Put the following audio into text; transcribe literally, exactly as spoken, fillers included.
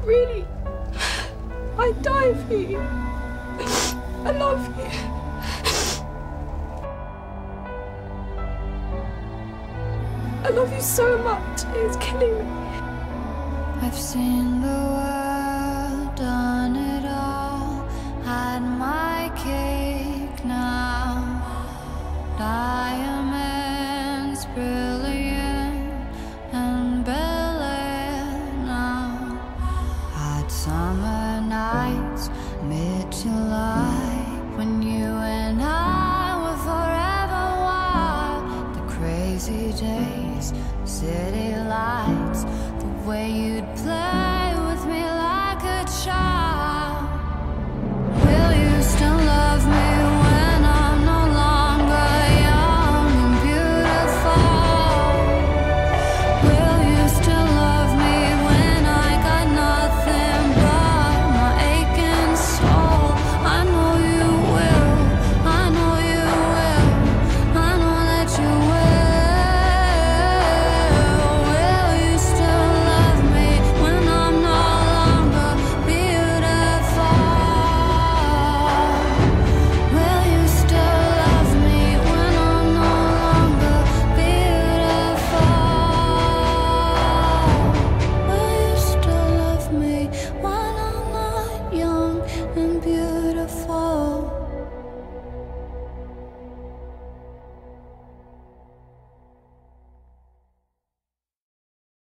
really, I'd die for you. I love you. I love you so much, it's killing me. I've seen the world, done it all, had my cake now. Diamonds brilliant and Bel-Air now. Hot summer nights, mid-July, when you and I were forever wild. The crazy days, city lights, the way you'd play